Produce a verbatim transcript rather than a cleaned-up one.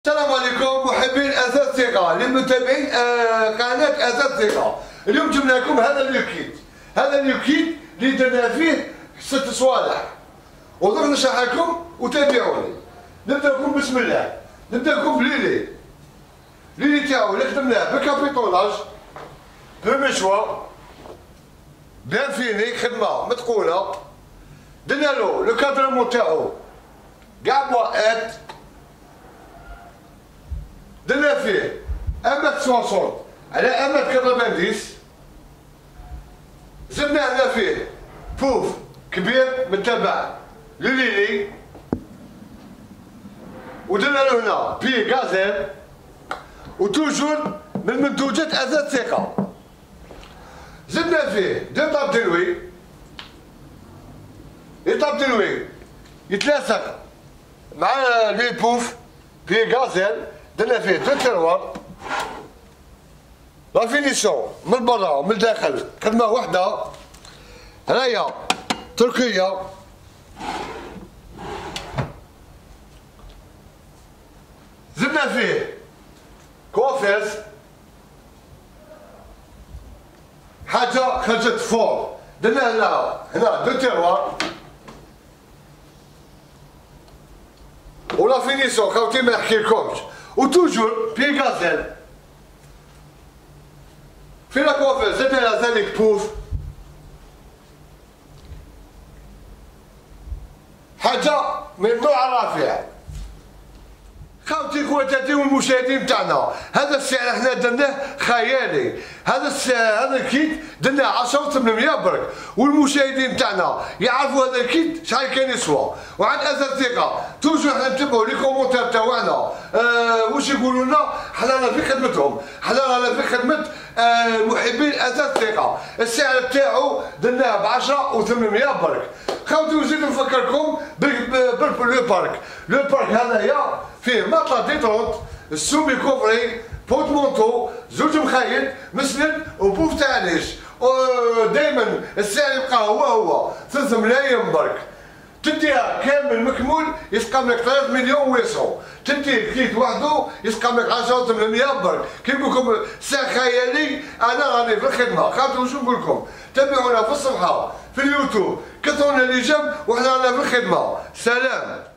السلام عليكم محبين اثاث ثقه للمتابعين آه قناه اثاث ثقه. اليوم جبنا لكم هذا اليوكيت، هذا اليوكيت اللي درنا فيه ست صوالح ودرك نشرح لكم وتابعوني. نبدا لكم بسم الله، نبدا لكم بليلي. ليلي تاعو اللي خدمناه بكابيطوناج بمشوى بيان فيني، خدمه متقوله. درنا له لو كادرمون تاعو كاع بواقات، درنا فيه أمات ثمانين على أمات ثمانين، زدنا هنا فيه بوف كبير من تبع لوليلي، ودرنا له هنا بي غازيل، وتوجور من منتوجات أثاث ثقة. زدنا فيه دو طاب دلوي، لي طاب دلوي يتلاصق مع لي بوف بي غازيل. درنا فيه دو تيروار، لا فينيسيون من برا ومن الداخل خدمه وحده. هنايا تركيه، زدنا فيه كوافيز، حاجه خرجت فوق. درنا هنا هنا دو تيروار ولا فينيسيون خاوتي ما نحكيلكمش، وتوجور بي غازيل. في لا كوافير زدنا ذلك بوف، حاجة من النوع الرفيع. خاوتي خواتاتي والمشاهدين تاعنا، هذا السعر احنا درناه خيالي. هذا السعر هذا الكيت درناه عشرة وثمانمية برك، والمشاهدين تاعنا يعرفوا هذا الكيت شحال كان يسوى. وعند اثاث ثقه توجور حنا نتبعوا لي كومونتير تاعنا آه واش يقولوا لنا. حنا رانا في خدمتهم، حنا رانا في خدمه آه محبين اثاث ثقه. السعر تاعو درناه ب عشرة وثمانمية برك. خاوتي نزيد نفكركم باللو بارك. لو بارك هذايا فيه مطلة ديتونت، السومي كوفري، بوت مونتو، زوج مخيط، مسند وبوف تاع ليش. دايما السعر يبقى هو هو ثلاث ملايين برك. تديها كامل مكمول يسقم لك ثلاث مليون ويسعو. تديه كيت وحده يسقم لك عشرة وثمانمية برك. كي نقول لكم سعر خيالي، انا راني في الخدمه. خاطر واش نقول لكم، تابعونا في الصفحه في اليوتيوب، كثرونا لي جيم وحنا رانا في الخدمه. سلام.